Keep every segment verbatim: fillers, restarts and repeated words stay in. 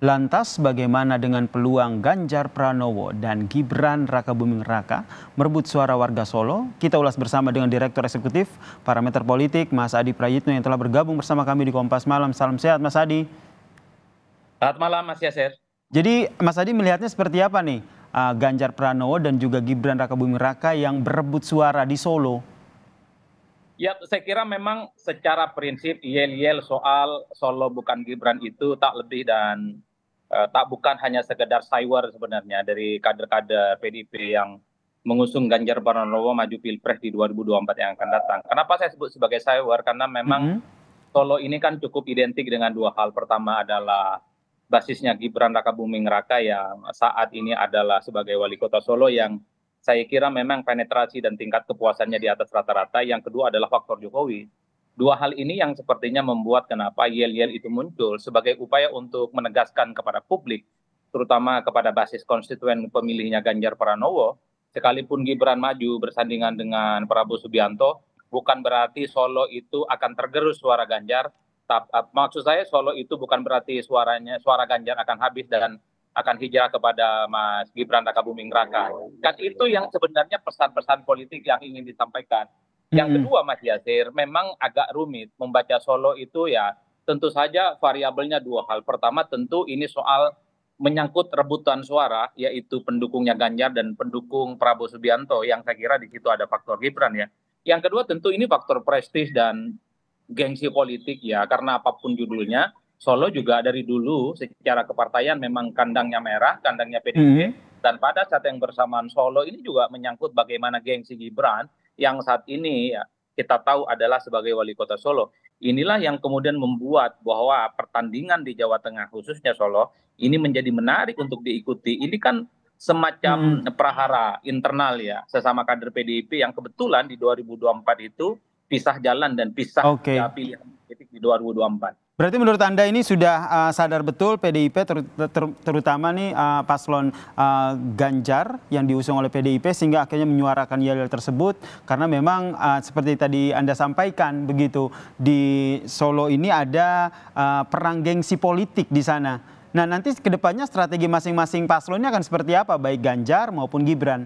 Lantas bagaimana dengan peluang Ganjar Pranowo dan Gibran Rakabuming Raka merebut suara warga Solo? Kita ulas bersama dengan Direktur Eksekutif Parameter Politik, Mas Adi Prayitno yang telah bergabung bersama kami di Kompas Malam. Salam sehat Mas Adi. Selamat malam Mas Yasir. Jadi Mas Adi melihatnya seperti apa nih uh, Ganjar Pranowo dan juga Gibran Rakabuming Raka yang berebut suara di Solo? Ya, saya kira memang secara prinsip yel-yel soal Solo bukan Gibran itu tak lebih dan uh, tak bukan hanya sekedar saywar sebenarnya dari kader-kader P D I P yang mengusung Ganjar Pranowo maju Pilpres di dua ribu dua puluh empat yang akan datang. Kenapa saya sebut sebagai saywar? Karena memang Mm-mm. Solo ini kan cukup identik dengan dua hal. Pertama adalah basisnya Gibran Rakabuming Raka yang saat ini adalah sebagai wali kota Solo yang saya kira memang penetrasi dan tingkat kepuasannya di atas rata-rata. Yang kedua adalah faktor Jokowi. Dua hal ini yang sepertinya membuat kenapa yel-yel itu muncul sebagai upaya untuk menegaskan kepada publik, terutama kepada basis konstituen pemilihnya Ganjar Pranowo, sekalipun Gibran maju bersandingan dengan Prabowo Subianto, bukan berarti Solo itu akan tergerus suara Ganjar. Tap- Maksud saya Solo itu bukan berarti suaranya suara Ganjar akan habis dan akan hijrah kepada Mas Gibran Rakabuming Raka. Kan itu yang sebenarnya pesan-pesan politik yang ingin disampaikan. Yang Mm-mm. kedua Mas Yasir, memang agak rumit membaca Solo itu ya tentu saja variabelnya dua hal. Pertama tentu ini soal menyangkut rebutan suara, yaitu pendukungnya Ganjar dan pendukung Prabowo Subianto, yang saya kira di situ ada faktor Gibran ya. Yang kedua tentu ini faktor prestis dan gengsi politik ya, karena apapun judulnya, Solo juga dari dulu secara kepartaian memang kandangnya merah, kandangnya P D I P, Mm-mm. dan pada saat yang bersamaan Solo ini juga menyangkut bagaimana gengsi Gibran yang saat ini ya, kita tahu adalah sebagai wali kota Solo. Inilah yang kemudian membuat bahwa pertandingan di Jawa Tengah khususnya Solo ini menjadi menarik untuk diikuti. Ini kan semacam Mm-mm. prahara internal ya, sesama kader P D I P yang kebetulan di dua ribu dua puluh empat itu pisah jalan dan pisah ya, Oke. pilihan politik di dua ribu dua puluh empat. Berarti menurut Anda ini sudah uh, sadar betul P D I P ter- ter- terutama nih uh, paslon uh, Ganjar yang diusung oleh P D I P sehingga akhirnya menyuarakan yel-yel tersebut karena memang uh, seperti tadi Anda sampaikan begitu di Solo ini ada uh, perang gengsi politik di sana. Nah, nanti kedepannya strategi masing-masing paslonnya akan seperti apa baik Ganjar maupun Gibran?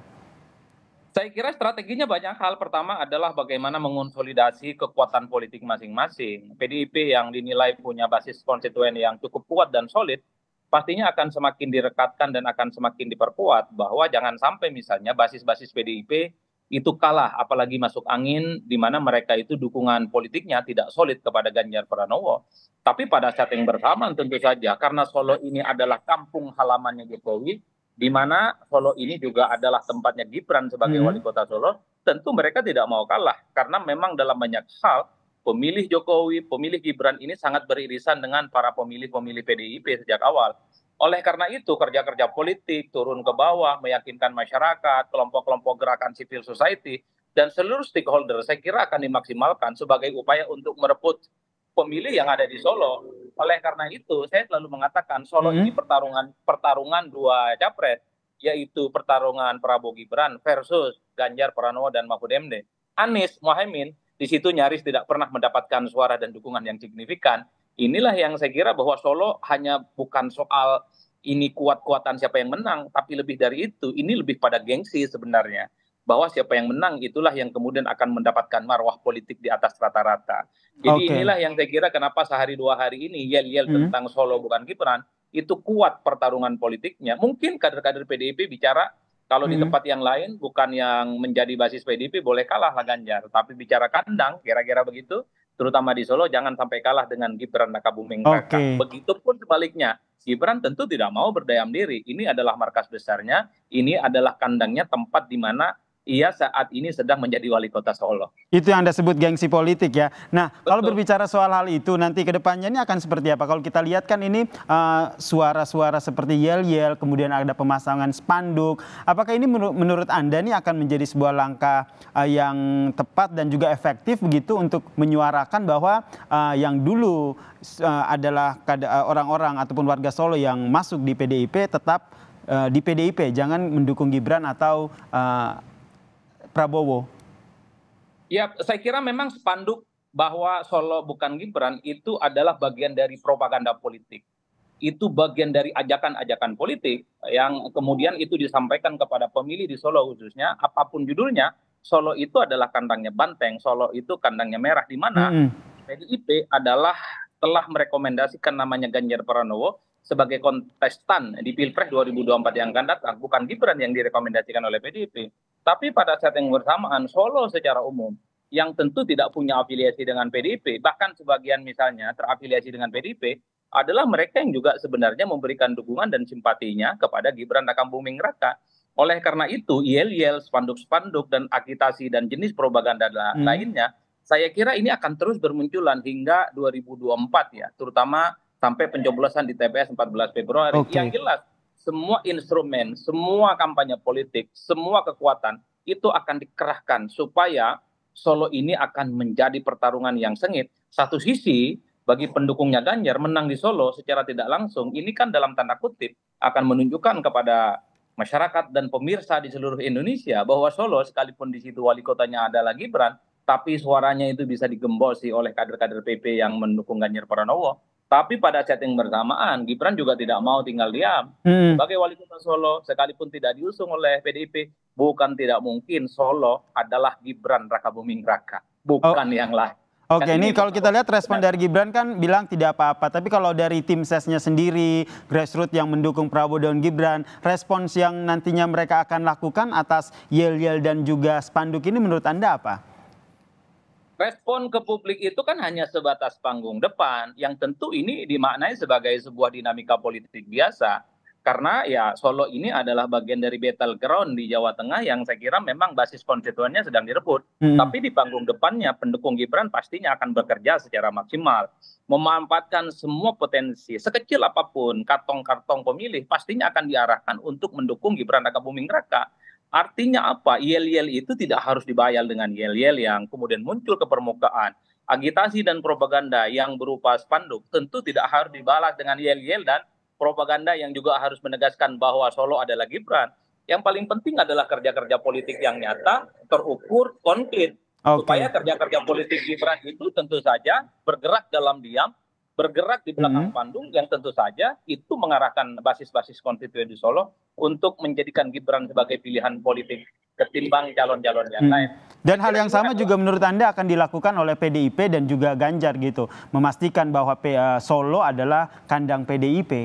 Saya kira strateginya banyak hal. Pertama adalah bagaimana mengonsolidasi kekuatan politik masing-masing. P D I P yang dinilai punya basis konstituen yang cukup kuat dan solid, pastinya akan semakin direkatkan dan akan semakin diperkuat. Bahwa jangan sampai misalnya basis-basis P D I P itu kalah, apalagi masuk angin, di mana mereka itu dukungan politiknya tidak solid kepada Ganjar Pranowo. Tapi pada saat yang bersamaan tentu saja, karena Solo ini adalah kampung halamannya Jokowi, di mana Solo ini juga adalah tempatnya Gibran sebagai wali Mm-mm. kota Solo, tentu mereka tidak mau kalah karena memang dalam banyak hal pemilih Jokowi, pemilih Gibran ini sangat beririsan dengan para pemilih-pemilih P D I P sejak awal. Oleh karena itu kerja-kerja politik turun ke bawah, meyakinkan masyarakat, kelompok-kelompok gerakan civil society, dan seluruh stakeholder saya kira akan dimaksimalkan sebagai upaya untuk merebut pemilih yang ada di Solo. Oleh karena itu, saya selalu mengatakan Solo ini Mm-mm. pertarungan pertarungan dua capres, yaitu pertarungan Prabowo Gibran versus Ganjar Pranowo dan Mahfud M D. Anies Mohaimin di situ nyaris tidak pernah mendapatkan suara dan dukungan yang signifikan. Inilah yang saya kira bahwa Solo hanya bukan soal ini kuat-kuatan siapa yang menang, tapi lebih dari itu, ini lebih pada gengsi sebenarnya. Bahwa siapa yang menang itulah yang kemudian akan mendapatkan marwah politik di atas rata-rata. Jadi Oke. inilah yang saya kira kenapa sehari dua hari ini yel-yel Mm-mm. tentang Solo bukan Gibran itu kuat pertarungan politiknya. Mungkin kader-kader P D I P bicara kalau di Mm-mm. tempat yang lain bukan yang menjadi basis P D I P boleh kalah lah Ganjar. Tapi bicara kandang kira-kira begitu, terutama di Solo jangan sampai kalah dengan Gibran Rakabuming Raka. Oke. Begitupun sebaliknya. Gibran tentu tidak mau berdiam diri. Ini adalah markas besarnya, ini adalah kandangnya tempat di mana ia saat ini sedang menjadi wali kota Solo. Itu yang Anda sebut gengsi politik ya. Nah, kalau Betul. berbicara soal hal itu nanti ke depannya ini akan seperti apa? Kalau kita lihat kan ini eh, suara-suara seperti yel-yel, kemudian ada pemasangan spanduk. Apakah ini menur- menurut Anda ini akan menjadi sebuah langkah eh, yang tepat dan juga efektif begitu untuk menyuarakan bahwa eh, yang dulu eh, adalah kada- eh, orang-orang ataupun warga Solo yang masuk di P D I P tetap eh, di P D I P, jangan mendukung Gibran atau eh, Prabowo? Ya, saya kira memang spanduk bahwa Solo bukan Gibran itu adalah bagian dari propaganda politik. itu bagian dari ajakan-ajakan politik yang kemudian itu disampaikan kepada pemilih di Solo khususnya, apapun judulnya, Solo itu adalah kandangnya banteng, Solo itu kandangnya merah, di mana Mm-mm. P D I P adalah telah merekomendasikan namanya Ganjar Pranowo sebagai kontestan di Pilpres dua ribu dua puluh empat yang akan datang, bukan Gibran yang direkomendasikan oleh P D I P. Tapi pada saat yang bersamaan, Solo secara umum yang tentu tidak punya afiliasi dengan P D I P, bahkan sebagian misalnya terafiliasi dengan P D I P, adalah mereka yang juga sebenarnya memberikan dukungan dan simpatinya kepada Gibran Rakabuming Raka. Oleh karena itu, yel-yel, spanduk-spanduk, dan agitasi dan jenis propaganda Hmm. lainnya, saya kira ini akan terus bermunculan hingga dua ribu dua puluh empat ya, terutama sampai pencoblosan di T P S empat belas Februari. Oke. Yang jelas, semua instrumen, semua kampanye politik, semua kekuatan itu akan dikerahkan supaya Solo ini akan menjadi pertarungan yang sengit. Satu sisi, bagi pendukungnya Ganjar menang di Solo secara tidak langsung, ini kan dalam tanda kutip akan menunjukkan kepada masyarakat dan pemirsa di seluruh Indonesia bahwa Solo sekalipun di situ wali kotanya adalah Gibran, tapi suaranya itu bisa digembosi oleh kader-kader P P yang mendukung Ganjar Pranowo. Tapi pada saat yang bersamaan, Gibran juga tidak mau tinggal diam. Hmm. Sebagai wali kota Solo, sekalipun tidak diusung oleh P D I P, bukan tidak mungkin Solo adalah Gibran Rakabuming Raka, bukan Oh. yang lain. Oke, Dan ini ini kalau kita lihat respon benar. dari Gibran kan bilang tidak apa-apa. Tapi kalau dari tim sesnya sendiri, grassroots yang mendukung Prabowo dan Gibran, respons yang nantinya mereka akan lakukan atas yel-yel dan juga spanduk ini menurut Anda apa? Respon ke publik itu kan hanya sebatas panggung depan, yang tentu ini dimaknai sebagai sebuah dinamika politik biasa. Karena ya Solo ini adalah bagian dari battleground di Jawa Tengah yang saya kira memang basis konstituennya sedang direbut. Hmm. Tapi di panggung depannya pendukung Gibran pastinya akan bekerja secara maksimal. Memanfaatkan semua potensi, sekecil apapun kantong-kantong pemilih pastinya akan diarahkan untuk mendukung Gibran Rakabuming Raka. Artinya apa? Yel-yel itu tidak harus dibayar dengan yel-yel yang kemudian muncul ke permukaan. Agitasi dan propaganda yang berupa spanduk tentu tidak harus dibalas dengan yel-yel dan propaganda yang juga harus menegaskan bahwa Solo adalah Gibran. Yang paling penting adalah kerja-kerja politik yang nyata, terukur, konkret. Oke. Supaya kerja-kerja politik Gibran itu tentu saja bergerak dalam diam, bergerak di belakang Hmm. panggung, yang tentu saja itu mengarahkan basis-basis konstituen di Solo untuk menjadikan Gibran sebagai pilihan politik ketimbang calon-calon yang Hmm. lain. Dan hal yang sama juga menurut Anda akan dilakukan oleh P D I P dan juga Ganjar gitu. Memastikan bahwa P- uh, Solo adalah kandang P D I P.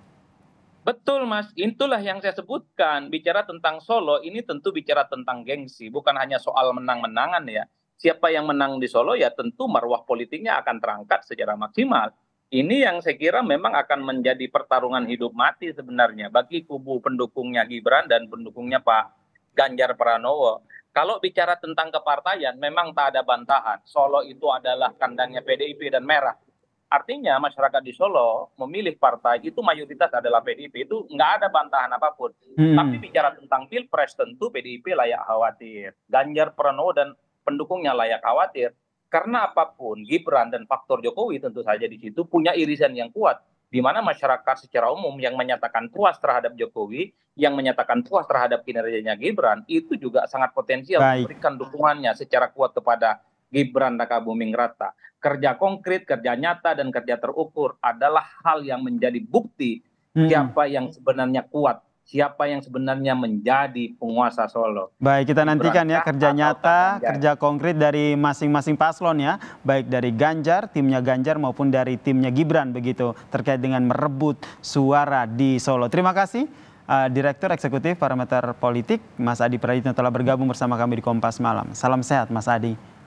Betul Mas, itulah yang saya sebutkan. Bicara tentang Solo ini tentu bicara tentang gengsi, bukan hanya soal menang-menangan ya. Siapa yang menang di Solo ya tentu marwah politiknya akan terangkat secara maksimal. Ini yang saya kira memang akan menjadi pertarungan hidup mati sebenarnya bagi kubu pendukungnya Gibran dan pendukungnya Pak Ganjar Pranowo. Kalau bicara tentang kepartaian memang tak ada bantahan. Solo itu adalah kandangnya P D I P dan merah. Artinya masyarakat di Solo memilih partai itu mayoritas adalah P D I P, itu nggak ada bantahan apapun. Hmm. Tapi bicara tentang pilpres tentu P D I P layak khawatir, Ganjar Pranowo dan pendukungnya layak khawatir. Karena apapun Gibran dan faktor Jokowi tentu saja di situ punya irisan yang kuat, di mana masyarakat secara umum yang menyatakan puas terhadap Jokowi, yang menyatakan puas terhadap kinerjanya Gibran itu juga sangat potensial Baik. memberikan dukungannya secara kuat kepada Gibran Rakabuming Raka. Kerja konkret, kerja nyata, dan kerja terukur adalah hal yang menjadi bukti Hmm. siapa yang sebenarnya kuat, siapa yang sebenarnya menjadi penguasa Solo. Baik, kita nantikan ya Gibran kerja atau nyata, Pak Ganjar. kerja konkret dari masing-masing paslon ya, baik dari Ganjar, timnya Ganjar maupun dari timnya Gibran begitu terkait dengan merebut suara di Solo. Terima kasih uh, Direktur Eksekutif Parameter Politik Mas Adi Prayitno telah bergabung bersama kami di Kompas Malam. Salam sehat Mas Adi.